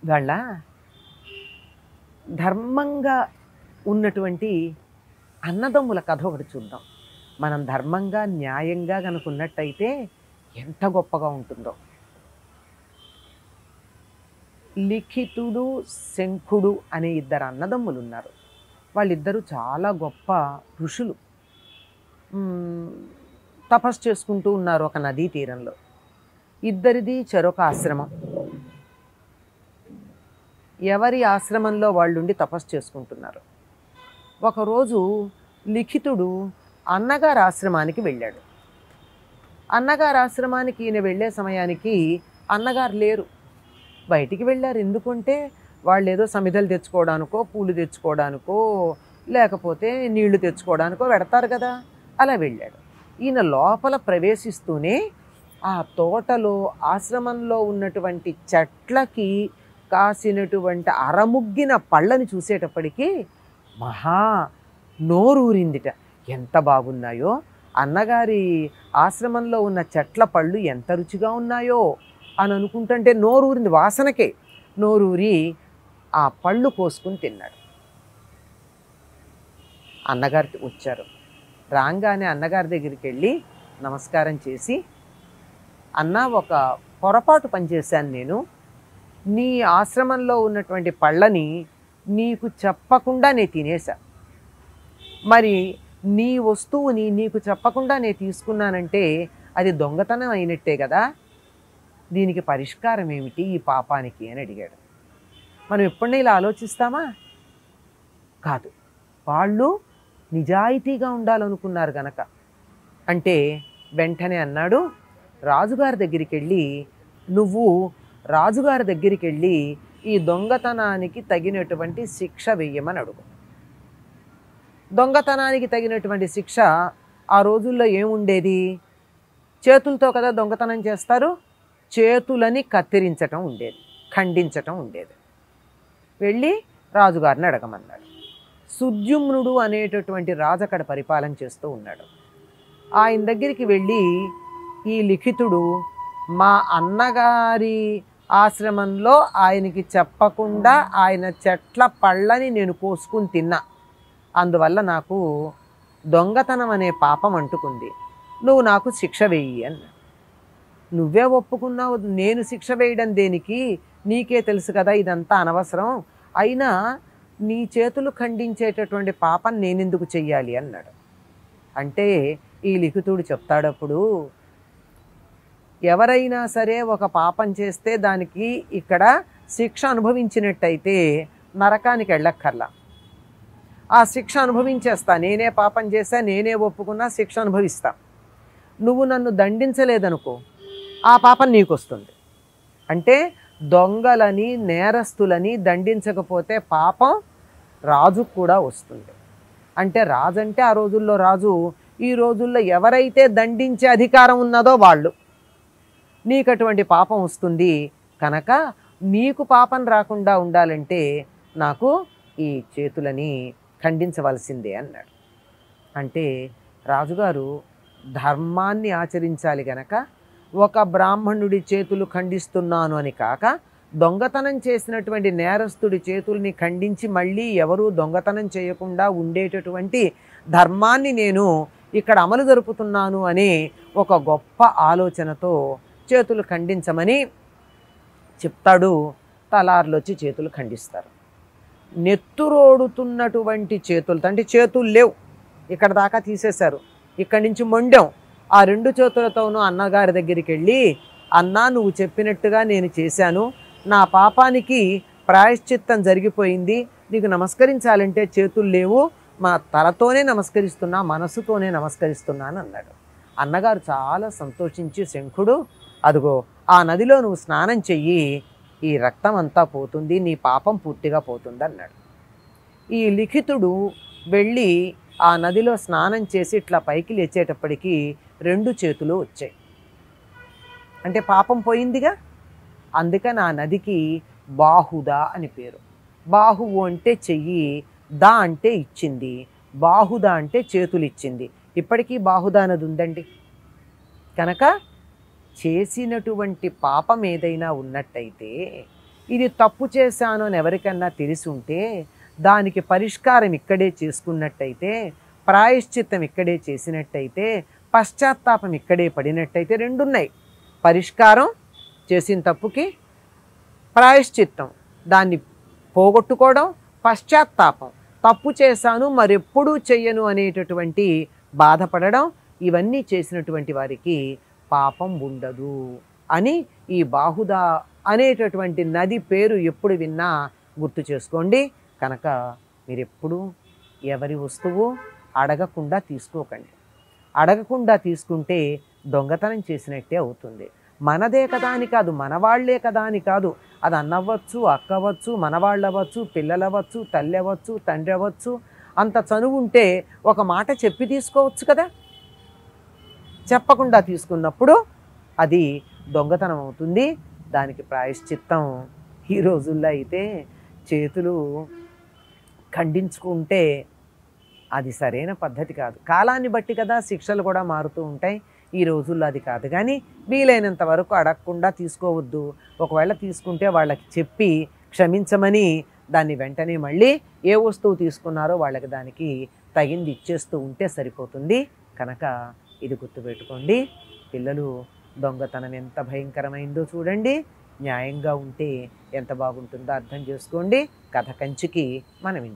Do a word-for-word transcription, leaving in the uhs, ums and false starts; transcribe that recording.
వాళ్ళ ధర్మంగా ఉన్నటువంటి అన్నదమ్ముల కథ ఒకటి చూద్దాం. మనం ధర్మంగా న్యాయంగా కనుక ఉన్నట్టయితే ఎంత గొప్పగా ఉంటుందో. లిఖితుడు శంఖుడు అనే ఇద్దరు అన్నదమ్ములు ఉన్నారు. వాళ్ళిద్దరూ చాలా గొప్ప ఋషులు. మ్, తపస్సు చేసుకుంటూ ఉన్నారు ఒక నదీ తీరంలో. ఇద్దరిది చెరొక ఆశ్రమం. ఎవరి ఆశ్రమంలో వాళ్ళుండి తపస్సు చేసుకుంటున్నారు. ఒకరోజు లిఖితుడు అన్నగారి ఆశ్రమానికి వెళ్ళాడు. అన్నగారి ఆశ్రమానికి ఈయన వెళ్ళే సమయానికి అన్నగారు లేరు, బయటికి వెళ్ళారు. ఎందుకంటే వాళ్ళు ఏదో సమిధలు తెచ్చుకోవడానికో పూలు తెచ్చుకోవడానికో లేకపోతే నీళ్లు తెచ్చుకోవడానికో పెడతారు కదా, అలా వెళ్ళాడు. ఈయన లోపల ప్రవేశిస్తూనే ఆ తోటలో ఆశ్రమంలో ఉన్నటువంటి చెట్లకి కాసినటువంటి అరముగ్గిన పళ్ళని చూసేటప్పటికీ మహా నోరూరిందిట. ఎంత బాగున్నాయో, అన్నగారి ఆశ్రమంలో ఉన్న చెట్ల పళ్ళు ఎంత రుచిగా ఉన్నాయో అని అనుకుంటుంటే నోరూరింది, వాసనకే నోరూరి ఆ పళ్ళు కోసుకుని తిన్నాడు. అన్నగారు వచ్చారు. రాగానే అన్నగారి దగ్గరికి వెళ్ళి నమస్కారం చేసి, అన్న ఒక పొరపాటు పనిచేశాను నేను. నీ ఆశ్రమంలో ఉన్నటువంటి పళ్ళని నీకు చెప్పకుండా నేను తినేశా. మరి నీ వస్తువుని నీకు చెప్పకుండా నేను తీసుకున్నానంటే అది దొంగతనం అయినట్టే కదా, దీనికి పరిష్కారం ఏమిటి ఈ పాపానికి అని అడిగాడు. మనం ఎప్పుడైనా ఇలా ఆలోచిస్తామా? కాదు. వాళ్ళు నిజాయితీగా ఉండాలనుకున్నారు గనక. అంటే వెంటనే అన్నాడు, రాజుగారి దగ్గరికి వెళ్ళి నువ్వు రాజుగారి దగ్గరికి వెళ్ళి ఈ దొంగతనానికి తగినటువంటి శిక్ష వెయ్యమని అడుగు. దొంగతనానికి తగినటువంటి శిక్ష ఆ రోజుల్లో ఏముండేది? చేతులతో కదా దొంగతనం చేస్తారు, చేతులని కత్తిరించటం ఉండేది, ఖండించటం ఉండేది. వెళ్ళి రాజుగారిని అడగమన్నాడు. సుద్యుమ్నుడు అనేటటువంటి రాజు అక్కడ పరిపాలన చేస్తూ ఉన్నాడు. ఆయన దగ్గరికి వెళ్ళి ఈ లిఖితుడు మా అన్నగారి ఆశ్రమంలో ఆయనకి చెప్పకుండా ఆయన చెట్ల పళ్ళని నేను కోసుకుని తిన్నా, అందువల్ల నాకు దొంగతనం అనే పాపం అంటుకుంది, నువ్వు నాకు శిక్ష వేయి అన్న. నువ్వే ఒప్పుకున్నావు, నేను శిక్ష వేయడం దేనికి, నీకే తెలుసు కదా ఇదంతా అనవసరం, అయినా నీ చేతులు ఖండించేటటువంటి పాపం నేనెందుకు చెయ్యాలి అన్నాడు. అంటే ఈ లిఖితుడు చెప్తాడప్పుడు, ఎవరైనా సరే ఒక పాపం చేస్తే దానికి ఇక్కడ శిక్ష అనుభవించినట్టయితే నరకానికి వెళ్ళక్కర్లా, ఆ శిక్ష అనుభవించేస్తా. నేనే పాపం చేశా, నేనే ఒప్పుకున్నా, శిక్ష అనుభవిస్తా. నువ్వు నన్ను దండించలేదనుకో, ఆ పాపం నీకు వస్తుంది. అంటే దొంగలని నేరస్తులని దండించకపోతే పాపం రాజుకు కూడా వస్తుంది. అంటే రాజు అంటే ఆ రోజుల్లో రాజు, ఈ రోజుల్లో ఎవరైతే దండించే అధికారం ఉన్నదో వాళ్ళు, నీకు అటువంటి పాపం వస్తుంది కనుక నీకు పాపం రాకుండా ఉండాలంటే నాకు ఈ చేతులని ఖండించవలసిందే అన్నాడు. అంటే రాజుగారు ధర్మాన్ని ఆచరించాలి గనక ఒక బ్రాహ్మణుడి చేతులు ఖండిస్తున్నాను అని కాక, దొంగతనం చేసినటువంటి నేరస్తుడి చేతుల్ని ఖండించి మళ్ళీ ఎవరూ దొంగతనం చేయకుండా ఉండేటటువంటి ధర్మాన్ని నేను ఇక్కడ అమలు జరుపుతున్నాను అనే ఒక గొప్ప ఆలోచనతో చేతులు ఖండించమని చెప్తాడు. తలార్లు వచ్చి చేతులు ఖండిస్తారు. నెత్తురోడుతున్నటువంటి చేతులతో, అంటే చేతులు లేవు, ఇక్కడ దాకా తీసేశారు, ఇక్కడి నుంచి మొండాం, ఆ రెండు చేతులతోనూ అన్నగారి దగ్గరికి వెళ్ళి, అన్నా నువ్వు చెప్పినట్టుగా నేను చేశాను, నా పాపానికి ప్రాయశ్చిత్తం జరిగిపోయింది, నీకు నమస్కరించాలంటే చేతులు లేవు, మా తలతోనే నమస్కరిస్తున్నా, మనసుతోనే నమస్కరిస్తున్నాను అన్నాడు. అన్నగారు చాలా సంతోషించి, శంఖుడు అదిగో ఆ నదిలో నువ్వు స్నానం చెయ్యి, ఈ రక్తం అంతా పోతుంది, నీ పాపం పూర్తిగా పోతుంది అన్నాడు. ఈ లిఖితుడు వెళ్ళి ఆ నదిలో స్నానం చేసి ఇట్లా పైకి లేచేటప్పటికీ రెండు చేతులు వచ్చాయి. అంటే పాపం పోయిందిగా. అందుకని ఆ నదికి బాహుదా అని పేరు. బాహువు అంటే చెయ్యి, దా అంటే ఇచ్చింది, బాహుదా అంటే చేతులు ఇచ్చింది. ఇప్పటికీ బాహుదా నది ఉందండి. కనుక చేసినటువంటి పాపం ఏదైనా ఉన్నట్టయితే ఇది తప్పు చేశాను అని ఎవరికన్నా తెలిసి ఉంటే దానికి పరిష్కారం ఇక్కడే చేసుకున్నట్టయితే, ప్రాయశ్చిత్తం ఇక్కడే చేసినట్టయితే, పశ్చాత్తాపం ఇక్కడే పడినట్టయితే రెండున్నాయి. పరిష్కారం చేసిన తప్పుకి, ప్రాయశ్చిత్తం దాన్ని పోగొట్టుకోవడం, పశ్చాత్తాపం తప్పు చేశాను మరెప్పుడూ చెయ్యను అనేటటువంటి బాధపడడం, ఇవన్నీ చేసినటువంటి వారికి పాపం ఉండదు అని ఈ బాహుద అనేటటువంటి నది పేరు ఎప్పుడు విన్నా గుర్తు చేసుకోండి. కనుక మీరు ఎప్పుడు ఎవరి వస్తువు అడగకుండా తీసుకోకండి. అడగకుండా తీసుకుంటే దొంగతనం చేసినట్టే అవుతుంది. మనదే కదా అని కాదు, మనవాళ్లే కదా అని కాదు, అది అన్నవ్వచ్చు, అక్కవచ్చు, మనవాళ్ళవచ్చు, పిల్లలవచ్చు, తల్లి అవ్వచ్చు, తండ్రి అవ్వచ్చు. అంత చనువు ఉంటే ఒక మాట చెప్పి తీసుకోవచ్చు కదా. చెప్పకుండా తీసుకున్నప్పుడు అది దొంగతనం అవుతుంది. దానికి ప్రాయశ్చిత్తం ఈ రోజుల్లో అయితే చేతులు ఖండించుకుంటే అది సరైన పద్ధతి కాదు. కాలాన్ని బట్టి కదా శిక్షలు కూడా మారుతూ ఉంటాయి. ఈ రోజుల్లో అది కాదు. కానీ వీలైనంత వరకు అడగకుండా తీసుకోవద్దు. ఒకవేళ తీసుకుంటే వాళ్ళకి చెప్పి క్షమించమని దాన్ని వెంటనే మళ్ళీ ఏ వస్తువు తీసుకున్నారో వాళ్ళకి దానికి తగింది ఇచ్చేస్తూ ఉంటే సరిపోతుంది. కనుక ఇది గుర్తుపెట్టుకోండి. పిల్లలు దొంగతనం ఎంత భయంకరమైందో చూడండి. న్యాయంగా ఉంటే ఎంత బాగుంటుందో అర్థం చేసుకోండి. కథ కంచికి మనం